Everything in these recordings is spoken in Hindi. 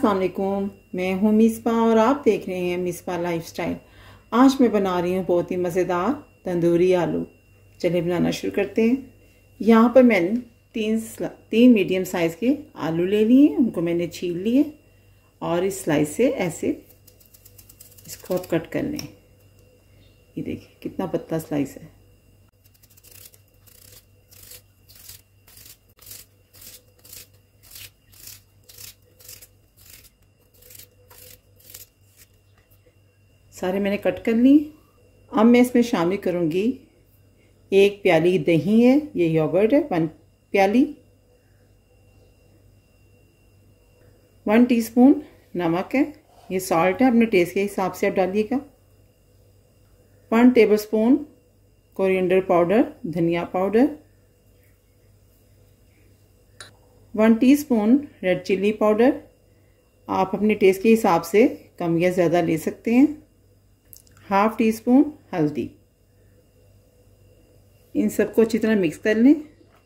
अस्सलाम वालेकुम, मैं हूँ मिसबा और आप देख रहे हैं मिसबा लाइफस्टाइल। आज मैं बना रही हूँ बहुत ही मज़ेदार तंदूरी आलू। चलिए बनाना शुरू करते हैं। यहाँ पर मैंने तीन मीडियम साइज़ के आलू ले लिए, उनको मैंने छील लिए और इस स्लाइस से ऐसे इसको अब कट कर लें। ये देखिए कितना पतला स्लाइस है। सारे मैंने कट कर ली। अब मैं इसमें शामिल करूँगी 1 प्याली दही है, ये योगर्ट है 1 प्याली, 1 टीस्पून नमक है, ये सॉल्ट है, अपने टेस्ट के हिसाब से आप डालिएगा। 1 टेबलस्पून कोरिएंडर पाउडर, धनिया powder, 1 teaspoon red chilli powder, आप अपने टेस्ट के हिसाब से कम या ज़्यादा ले सकते हैं। 1/2 टीस्पून हल्दी। इन सबको अच्छी तरह मिक्स कर लें।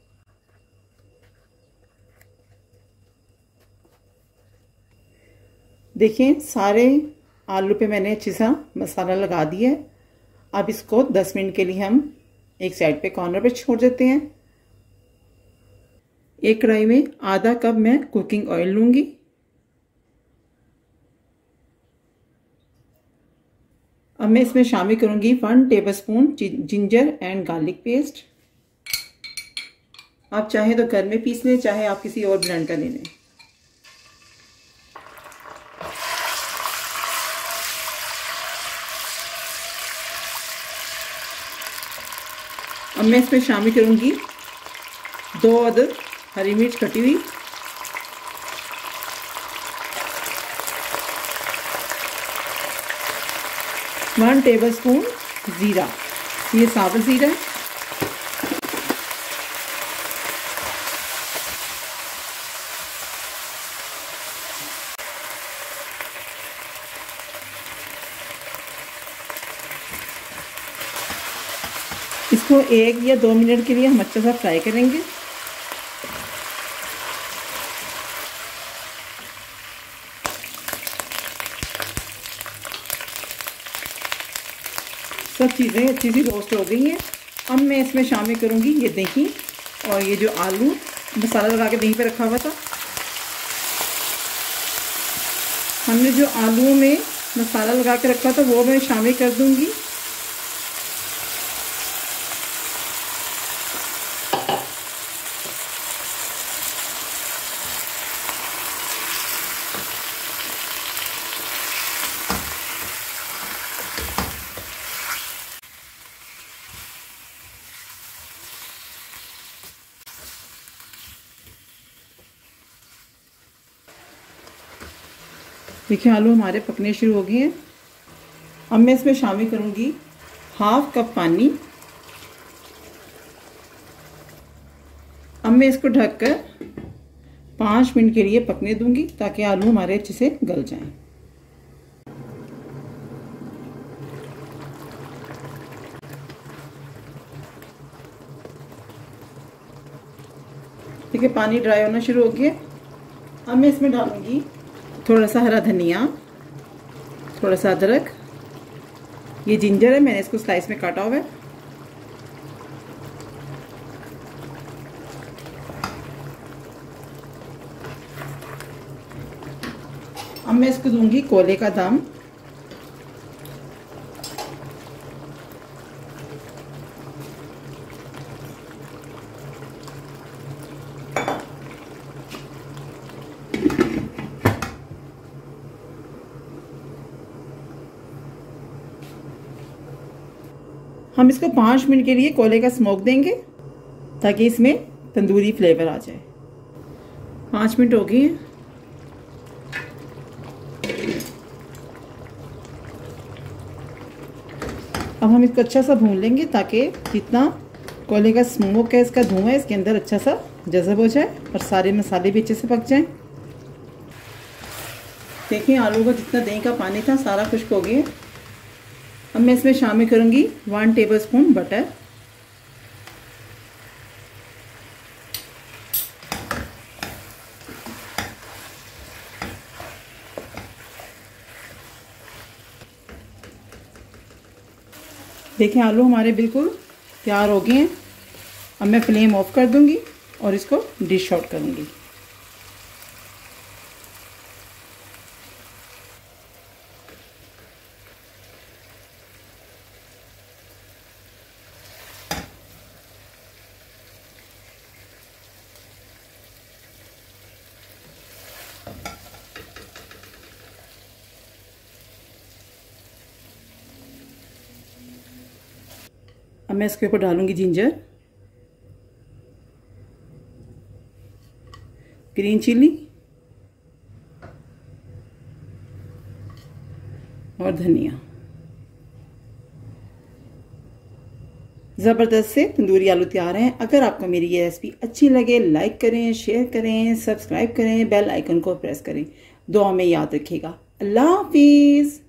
देखिए सारे आलू पे मैंने अच्छी सा मसाला लगा दिया है। अब इसको 10 मिनट के लिए हम एक साइड पे कॉर्नर पे छोड़ देते हैं। एक कढ़ाई में आधा कप मैं कुकिंग ऑयल लूँगी। अब मैं इसमें शामिल करूंगी 1 tablespoon ginger and garlic paste. आप चाहे तो घर में पीस लें, चाहे आप किसी और ब्लेंड का ले लें। अब मैं इसमें शामिल करूंगी 2 अदद हरी मिर्च कटी हुई, वन टेबलस्पून ज़ीरा, ये साबुत ज़ीरा है। इसको 1 या 2 मिनट के लिए हम अच्छा सा फ्राई करेंगे। सब चीज़ें अच्छी सी रोस्ट हो गई हैं। अब मैं इसमें शामिल करूँगी ये दही और ये जो आलू मसाला लगा के दही पे रखा हुआ था। हमने जो आलूओं में मसाला लगा के रखा था वो मैं शामिल कर दूँगी। देखिए आलू हमारे पकने शुरू हो गए हैं। अब मैं इसमें शामिल करूंगी 1/2 कप पानी। अब मैं इसको ढककर 5 मिनट के लिए पकने दूंगी ताकि आलू हमारे अच्छे से गल जाएं। देखिए पानी ड्राई होना शुरू हो गया। अब मैं इसमें डालूंगी थोड़ा सा हरा धनिया, थोड़ा सा अदरक, ये जिंजर है, मैंने इसको स्लाइस में काटा हुआ है। अब मैं इसको दूंगी कोले का दम। हम इसको 5 मिनट के लिए कोले का स्मोक देंगे ताकि इसमें तंदूरी फ्लेवर आ जाए। 5 मिनट हो गए हैं। अब हम इसको अच्छा सा भून लेंगे ताकि जितना कोले का स्मोक है, इसका धुआं है, इसके अंदर अच्छा सा जज़ब हो जाए और सारे मसाले भी अच्छे से पक जाएं। देखिए आलू का जितना दही का पानी था सारा खुश्क हो गया। अब मैं इसमें शामिल करूंगी 1 टेबलस्पून बटर, देखें आलू हमारे बिल्कुल तैयार हो गए हैं। अब मैं फ्लेम ऑफ कर दूंगी और इसको डिश आउट करूंगी। अब मैं इसके ऊपर डालूंगी जिंजर, ग्रीन चिली और धनिया। ज़बरदस्त से तंदूरी आलू तैयार हैं। अगर आपको मेरी ये रेसिपी अच्छी लगे लाइक करें, शेयर करें, सब्सक्राइब करें, बेल आइकन को प्रेस करें। दुआ में याद रखिएगा। अल्लाह हाफिज़।